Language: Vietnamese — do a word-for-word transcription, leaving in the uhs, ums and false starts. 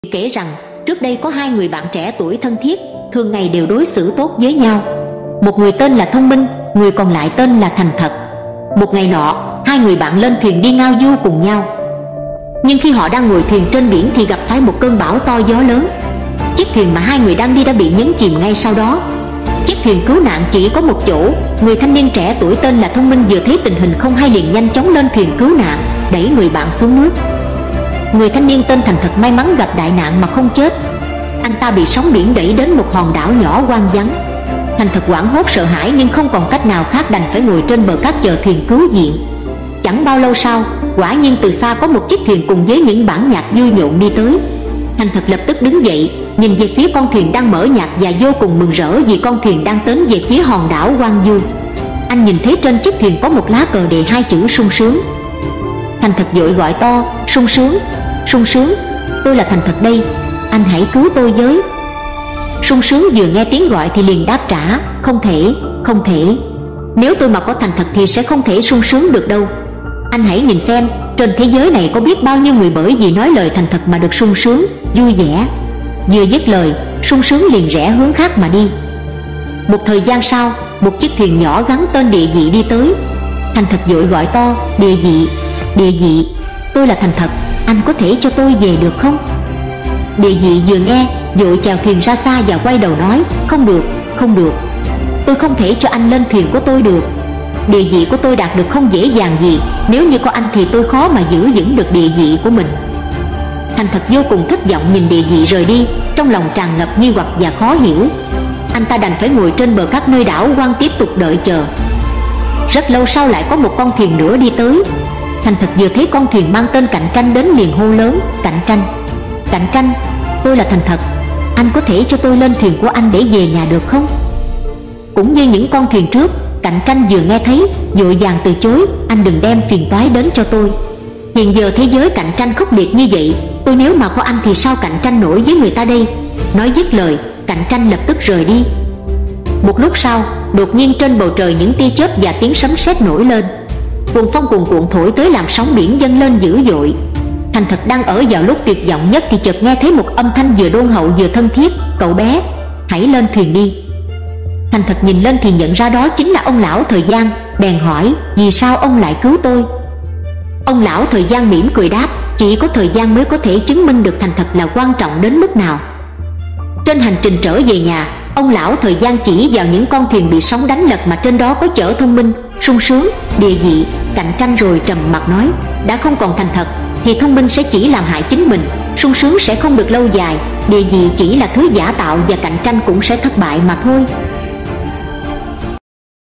kể rằng trước đây có hai người bạn trẻ tuổi thân thiết, thường ngày đều đối xử tốt với nhau. Một người tên là Thông Minh, người còn lại tên là Thành Thật. Một ngày nọ, hai người bạn lên thuyền đi ngao du cùng nhau. Nhưng khi họ đang ngồi thuyền trên biển thì gặp phải một cơn bão to gió lớn. Chiếc thuyền mà hai người đang đi đã bị nhấn chìm ngay sau đó. Chiếc thuyền cứu nạn chỉ có một chỗ. Người thanh niên trẻ tuổi tên là Thông Minh vừa thấy tình hình không hay liền nhanh chóng lên thuyền cứu nạn, đẩy người bạn xuống nước. Người thanh niên tên Thành Thật may mắn gặp đại nạn mà không chết. Anh ta bị sóng biển đẩy đến một hòn đảo nhỏ hoang vắng. Thành Thật hoảng hốt sợ hãi nhưng không còn cách nào khác, đành phải ngồi trên bờ cát chờ thuyền cứu viện. Chẳng bao lâu sau, quả nhiên từ xa có một chiếc thuyền cùng với những bản nhạc vui nhộn đi tới. Thành Thật lập tức đứng dậy, nhìn về phía con thuyền đang mở nhạc và vô cùng mừng rỡ vì con thuyền đang tiến về phía hòn đảo hoang vu. Anh nhìn thấy trên chiếc thuyền có một lá cờ đề hai chữ sung sướng. Thành Thật vội gọi to: sung sướng, sung sướng, tôi là Thành Thật đây, anh hãy cứu tôi với. Sung sướng vừa nghe tiếng gọi thì liền đáp trả: không thể, không thể, nếu tôi mà có Thành Thật thì sẽ không thể sung sướng được đâu. Anh hãy nhìn xem, trên thế giới này có biết bao nhiêu người bởi vì nói lời Thành Thật mà được sung sướng, vui vẻ. Vừa dứt lời, sung sướng liền rẽ hướng khác mà đi. Một thời gian sau, một chiếc thuyền nhỏ gắn tên Địa Vị đi tới. Thành Thật vội gọi to: Địa Vị, Địa Vị, tôi là Thành Thật, anh có thể cho tôi về được không? Địa Vị vừa nghe, vội chèo thuyền ra xa và quay đầu nói: không được, không được, tôi không thể cho anh lên thuyền của tôi được. Địa vị của tôi đạt được không dễ dàng gì, nếu như có anh thì tôi khó mà giữ vững được địa vị của mình. Thành Thật vô cùng thất vọng nhìn Địa Vị rời đi, trong lòng tràn ngập nghi hoặc và khó hiểu. Anh ta đành phải ngồi trên bờ cát nơi đảo hoang tiếp tục đợi chờ. Rất lâu sau lại có một con thuyền nữa đi tới. Thành Thật vừa thấy con thuyền mang tên Cạnh Tranh đến liền hô lớn: Cạnh Tranh, Cạnh Tranh, tôi là Thành Thật, anh có thể cho tôi lên thuyền của anh để về nhà được không? Cũng như những con thuyền trước, Cạnh Tranh vừa nghe thấy vội vàng từ chối: anh đừng đem phiền toái đến cho tôi. Hiện giờ thế giới cạnh tranh khốc liệt như vậy, tôi nếu mà có anh thì sao cạnh tranh nổi với người ta đây? Nói dứt lời, Cạnh Tranh lập tức rời đi. Một lúc sau, đột nhiên trên bầu trời những tia chớp và tiếng sấm sét nổi lên. Cuồng phong cuồn cuộn thổi tới làm sóng biển dâng lên dữ dội. Thành Thật đang ở vào lúc tuyệt vọng nhất thì chợt nghe thấy một âm thanh vừa đôn hậu vừa thân thiết: cậu bé, hãy lên thuyền đi. Thành Thật nhìn lên thì nhận ra đó chính là ông lão Thời Gian, bèn hỏi: vì sao ông lại cứu tôi? Ông lão Thời Gian mỉm cười đáp: chỉ có thời gian mới có thể chứng minh được Thành Thật là quan trọng đến mức nào. Trên hành trình trở về nhà, ông lão Thời Gian chỉ vào những con thuyền bị sóng đánh lật mà trên đó có chở Thông Minh, Sung Sướng, Địa Vị, Cạnh Tranh rồi trầm mặt nói: đã không còn Thành Thật thì Thông Minh sẽ chỉ làm hại chính mình, Sung Sướng sẽ không được lâu dài, Địa Vị chỉ là thứ giả tạo và Cạnh Tranh cũng sẽ thất bại mà thôi.